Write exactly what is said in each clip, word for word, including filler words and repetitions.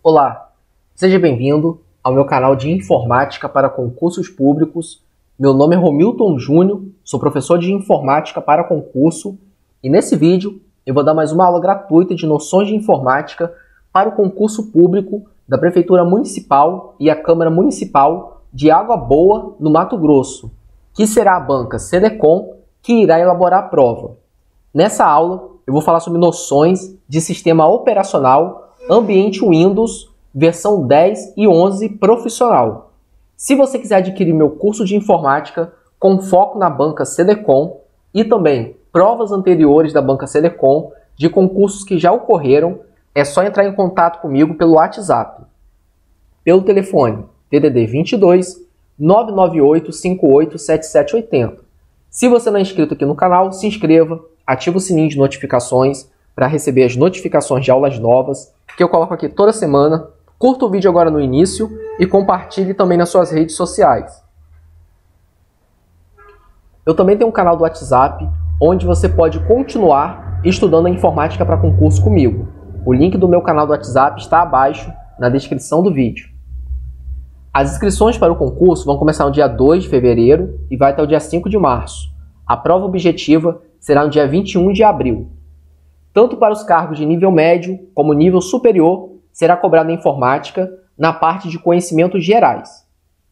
Olá, seja bem-vindo ao meu canal de Informática para Concursos Públicos. Meu nome é Romilton Júnior, sou professor de Informática para Concurso e nesse vídeo eu vou dar mais uma aula gratuita de noções de informática para o concurso público da Prefeitura Municipal e a Câmara Municipal de Água Boa, no Mato Grosso, que será a banca SEDECOM que irá elaborar a prova. Nessa aula eu vou falar sobre noções de sistema operacional ambiente Windows, versão dez e onze profissional. Se você quiser adquirir meu curso de informática com foco na banca SEDECOM e também provas anteriores da banca SEDECOM de concursos que já ocorreram, é só entrar em contato comigo pelo WhatsApp, pelo telefone D D D vinte e dois, nove nove oito, cinco oito sete sete oito zero. Se você não é inscrito aqui no canal, se inscreva, ative o sininho de notificações para receber as notificações de aulas novas que eu coloco aqui toda semana. Curta o vídeo agora no início e compartilhe também nas suas redes sociais. Eu também tenho um canal do WhatsApp onde você pode continuar estudando a informática para concurso comigo. O link do meu canal do WhatsApp está abaixo na descrição do vídeo. As inscrições para o concurso vão começar no dia dois de fevereiro e vai até o dia cinco de março. A prova objetiva será no dia vinte e um de abril. Tanto para os cargos de nível médio como nível superior, será cobrada a informática na parte de conhecimentos gerais.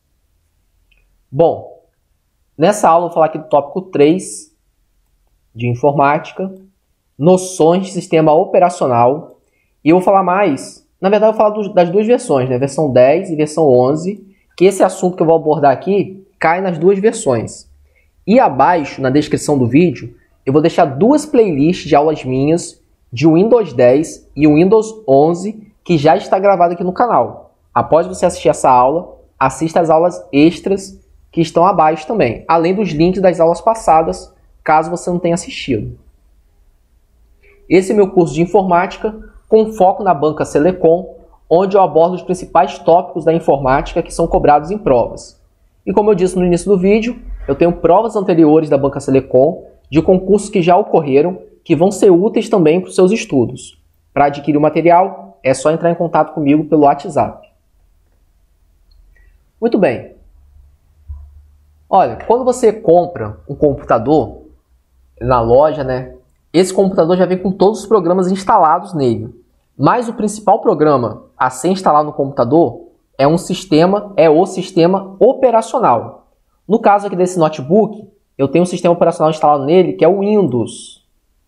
Bom, nessa aula eu vou falar aqui do tópico três de informática, noções de sistema operacional, e eu vou falar mais, na verdade eu vou falar das duas versões, né? Versão dez e versão onze, que esse assunto que eu vou abordar aqui cai nas duas versões. E abaixo, na descrição do vídeo, eu vou deixar duas playlists de aulas minhas de Windows dez e Windows onze que já está gravada aqui no canal. Após você assistir essa aula, assista as aulas extras que estão abaixo também, além dos links das aulas passadas, caso você não tenha assistido. Esse é meu curso de informática com foco na banca SEDECOM, onde eu abordo os principais tópicos da informática que são cobrados em provas. E como eu disse no início do vídeo, eu tenho provas anteriores da banca SEDECOM de concursos que já ocorreram, que vão ser úteis também para os seus estudos. Para adquirir o material, é só entrar em contato comigo pelo WhatsApp. Muito bem. Olha, quando você compra um computador na loja, né, esse computador já vem com todos os programas instalados nele. Mas o principal programa a ser instalado no computador é um sistema, é o sistema operacional. No caso aqui desse notebook, eu tenho um sistema operacional instalado nele que é o Windows,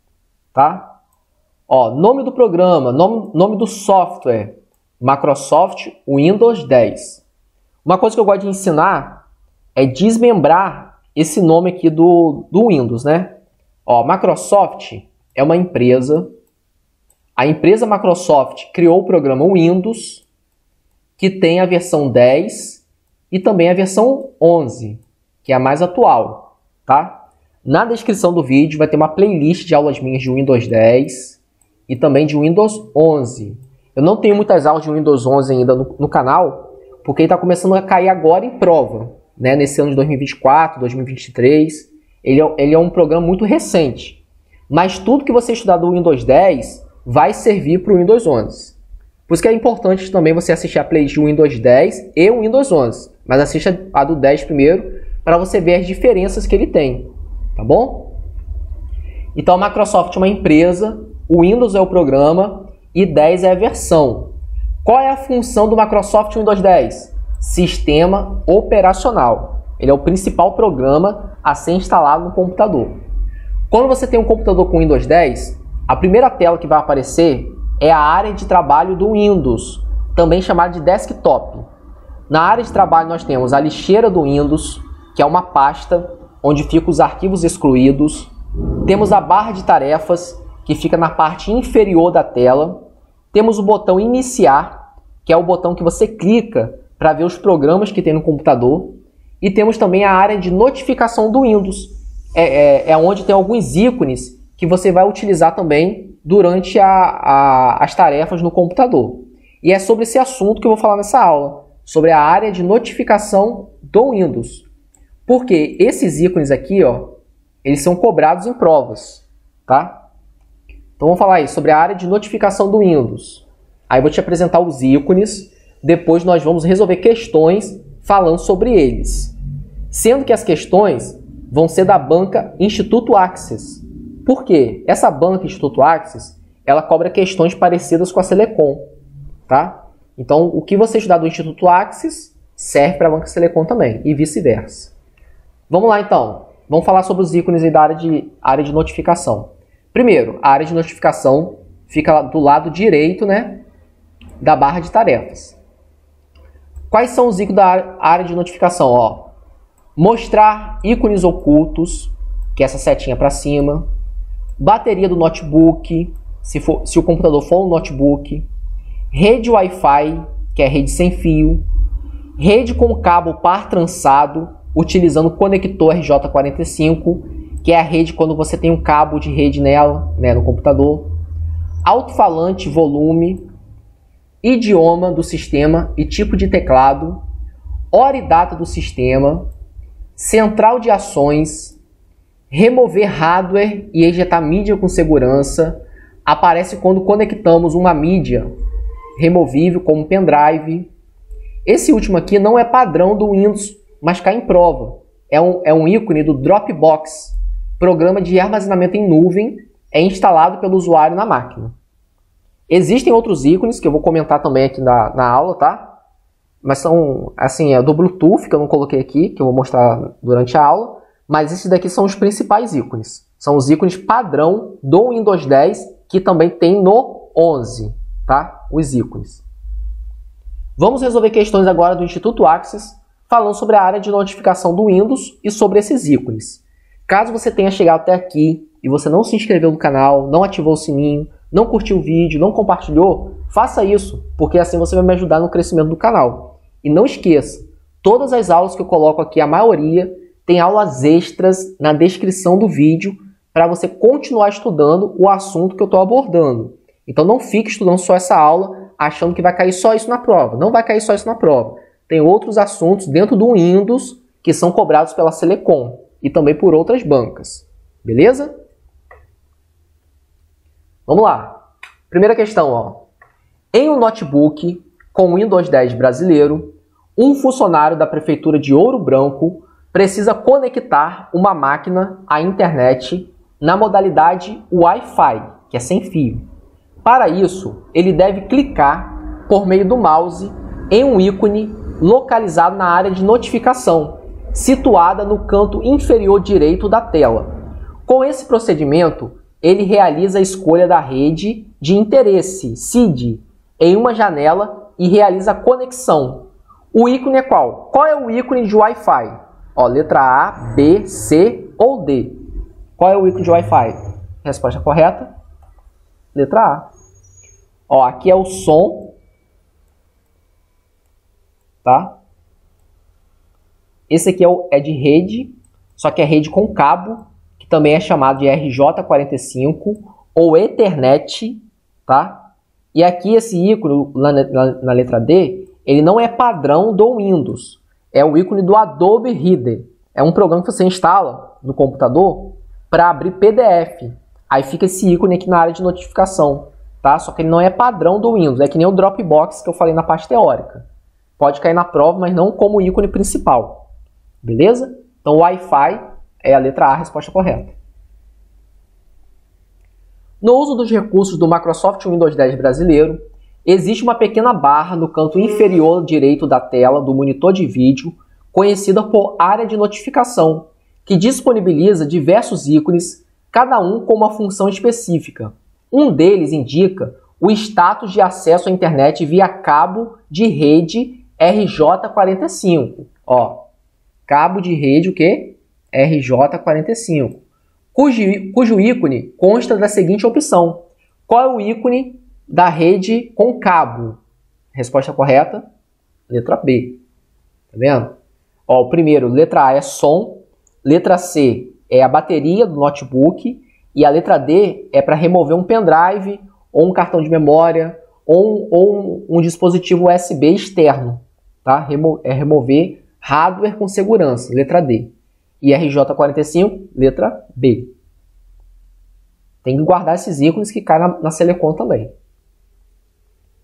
tá? Ó, nome do programa, nome, nome do software, Microsoft Windows dez. Uma coisa que eu gosto de ensinar é desmembrar esse nome aqui do, do Windows, né? Ó, Microsoft é uma empresa, a empresa Microsoft criou o programa Windows, que tem a versão dez e também a versão onze, que é a mais atual. Tá? Na descrição do vídeo vai ter uma playlist de aulas minhas de Windows dez e também de Windows onze. Eu não tenho muitas aulas de Windows onze ainda no, no canal, porque ele está começando a cair agora em prova, né? Nesse ano de dois mil e vinte e quatro, dois mil e vinte e três. Ele é, ele é um programa muito recente. Mas tudo que você estudar do Windows dez vai servir para o Windows onze. Por isso que é importante também você assistir a playlist do Windows dez e o Windows onze. Mas assista a do dez primeiro, para você ver as diferenças que ele tem, tá bom? Então a Microsoft é uma empresa, o Windows é o programa e dez é a versão. Qual é a função do Microsoft Windows dez? Sistema operacional. Ele é o principal programa a ser instalado no computador. Quando você tem um computador com Windows dez, a primeira tela que vai aparecer é a área de trabalho do Windows, também chamada de desktop. Na área de trabalho nós temos a lixeira do Windows, que é uma pasta onde ficam os arquivos excluídos. Temos a barra de tarefas, que fica na parte inferior da tela. Temos o botão iniciar, que é o botão que você clica para ver os programas que tem no computador. E temos também a área de notificação do Windows. É, é, é onde tem alguns ícones que você vai utilizar também durante a, a, as tarefas no computador. E é sobre esse assunto que eu vou falar nessa aula, sobre a área de notificação do Windows. Porque esses ícones aqui, ó, eles são cobrados em provas, tá? Então vamos falar aí sobre a área de notificação do Windows. Aí eu vou te apresentar os ícones, depois nós vamos resolver questões falando sobre eles. Sendo que as questões vão ser da banca Instituto Axis. Por quê? Essa banca Instituto Axis, ela cobra questões parecidas com a Selecom, tá? Então, o que você estudar do Instituto Axis serve para a banca Selecom também, e vice-versa. Vamos lá, então. Vamos falar sobre os ícones aí da área de, área de notificação. Primeiro, a área de notificação fica do lado direito, né, da barra de tarefas. Quais são os ícones da área de notificação? Ó, mostrar ícones ocultos, que é essa setinha para cima. Bateria do notebook, se, for, se o computador for um notebook. Rede Wi-Fi, que é rede sem fio. Rede com cabo par trançado, utilizando o conector R J quarenta e cinco, que é a rede quando você tem um cabo de rede nela, né, no computador. Alto-falante, volume. Idioma do sistema e tipo de teclado. Hora e data do sistema. Central de ações. Remover hardware e ejetar mídia com segurança. Aparece quando conectamos uma mídia removível, como pendrive. Esse último aqui não é padrão do Windows, mas cai em prova. É um, é um ícone do Dropbox, programa de armazenamento em nuvem, é instalado pelo usuário na máquina. Existem outros ícones que eu vou comentar também aqui na, na aula, tá? Mas são, assim, é do Bluetooth, que eu não coloquei aqui, que eu vou mostrar durante a aula. Mas esses daqui são os principais ícones. São os ícones padrão do Windows dez, que também tem no onze, tá? Os ícones. Vamos resolver questões agora do Instituto Axis, falando sobre a área de notificação do Windows e sobre esses ícones. Caso você tenha chegado até aqui e você não se inscreveu no canal, não ativou o sininho, não curtiu o vídeo, não compartilhou, faça isso, porque assim você vai me ajudar no crescimento do canal. E não esqueça, todas as aulas que eu coloco aqui, a maioria, tem aulas extras na descrição do vídeo para você continuar estudando o assunto que eu estou abordando. Então não fique estudando só essa aula achando que vai cair só isso na prova. Não vai cair só isso na prova. Tem outros assuntos dentro do Windows que são cobrados pela Selecom e também por outras bancas. Beleza? Vamos lá. Primeira questão, ó. Em um notebook com Windows dez brasileiro, um funcionário da Prefeitura de Ouro Branco precisa conectar uma máquina à internet na modalidade Wi-Fi, que é sem fio. Para isso, ele deve clicar por meio do mouse em um ícone localizado na área de notificação, situada no canto inferior direito da tela. Com esse procedimento, ele realiza a escolha da rede de interesse, S I D, em uma janela e realiza a conexão. O ícone é qual? Qual é o ícone de Wi-Fi? Ó, letra A, B, C ou D. Qual é o ícone de Wi-Fi? Resposta correta? Letra A. Ó, aqui é o som, tá? Esse aqui é, o, é de rede, só que é rede com cabo, que também é chamado de R J quarenta e cinco ou Ethernet, tá? E aqui esse ícone, na, na, na letra D, ele não é padrão do Windows, é o ícone do Adobe Reader. É um programa que você instala no computador para abrir P D F. Aí fica esse ícone aqui na área de notificação. Tá? Só que ele não é padrão do Windows, é que nem o Dropbox que eu falei na parte teórica. Pode cair na prova, mas não como ícone principal. Beleza? Então, Wi-Fi é a letra A, a resposta correta. No uso dos recursos do Microsoft Windows dez brasileiro, existe uma pequena barra no canto inferior direito da tela do monitor de vídeo, conhecida por área de notificação, que disponibiliza diversos ícones, cada um com uma função específica. Um deles indica o status de acesso à internet via cabo de rede R J quarenta e cinco. Ó, cabo de rede o quê? R J quarenta e cinco. Cujo, cujo ícone consta da seguinte opção. Qual é o ícone da rede com cabo? Resposta correta? Letra B. Tá vendo? Ó, o primeiro, letra A é som. Letra C é a bateria do notebook. E a letra D é para remover um pendrive, ou um cartão de memória, ou um, ou um, um dispositivo U S B externo. Tá? Remo, é remover hardware com segurança, letra D. E R J quarenta e cinco, letra B. Tem que guardar esses ícones que caem na, na Selecom também.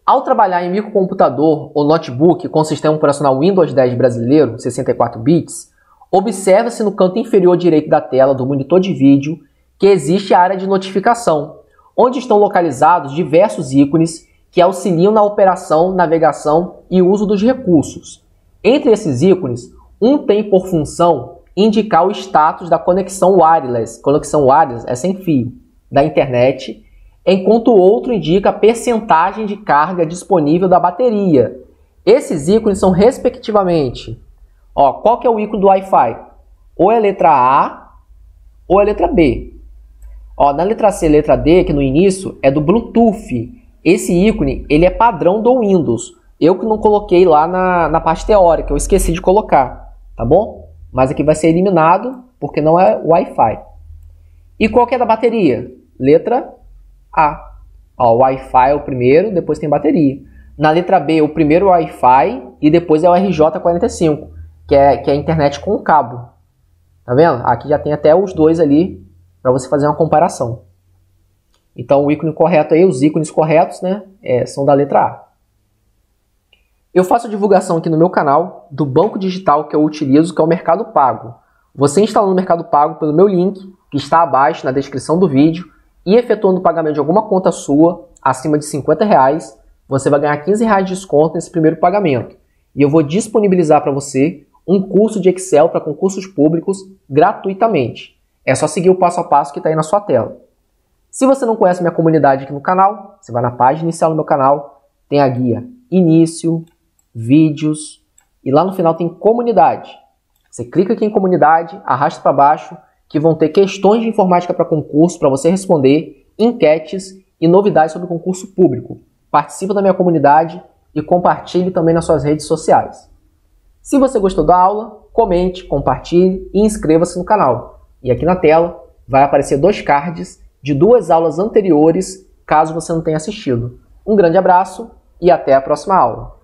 Ao trabalhar em microcomputador ou notebook com sistema operacional Windows dez brasileiro, sessenta e quatro bits, observa-se no canto inferior direito da tela do monitor de vídeo que existe a área de notificação, onde estão localizados diversos ícones que auxiliam na operação, navegação e uso dos recursos. Entre esses ícones, um tem por função indicar o status da conexão wireless, conexão wireless é sem fio, da internet, enquanto o outro indica a percentagem de carga disponível da bateria. Esses ícones são respectivamente, ó, qual que é o ícone do Wi-Fi? Ou é a letra A ou é a letra B. Ó, na letra C e letra D, que no início é do Bluetooth. Esse ícone ele é padrão do Windows. Eu que não coloquei lá na, na parte teórica, eu esqueci de colocar, tá bom? Mas aqui vai ser eliminado porque não é Wi-Fi. E qual que é da bateria? Letra A. Ó, o Wi-Fi é o primeiro, depois tem bateria. Na letra B, o primeiro é o Wi-Fi e depois é o R J quarenta e cinco, que é, que é a internet com cabo. Tá vendo? Aqui já tem até os dois ali para você fazer uma comparação. Então o ícone correto aí, os ícones corretos, né, é, são da letra A. Eu faço a divulgação aqui no meu canal do banco digital que eu utilizo, que é o Mercado Pago. Você instalando o Mercado Pago pelo meu link, que está abaixo na descrição do vídeo, e efetuando o pagamento de alguma conta sua, acima de cinquenta reais, você vai ganhar quinze reais de desconto nesse primeiro pagamento. E eu vou disponibilizar para você um curso de Excel para concursos públicos gratuitamente. É só seguir o passo a passo que está aí na sua tela. Se você não conhece minha comunidade aqui no canal, você vai na página inicial do meu canal, tem a guia Início, Vídeos, e lá no final tem Comunidade. Você clica aqui em Comunidade, arrasta para baixo, que vão ter questões de informática para concurso para você responder, enquetes e novidades sobre concurso público. Participe da minha comunidade e compartilhe também nas suas redes sociais. Se você gostou da aula, comente, compartilhe e inscreva-se no canal. E aqui na tela vai aparecer dois cards de duas aulas anteriores, caso você não tenha assistido. Um grande abraço e até a próxima aula.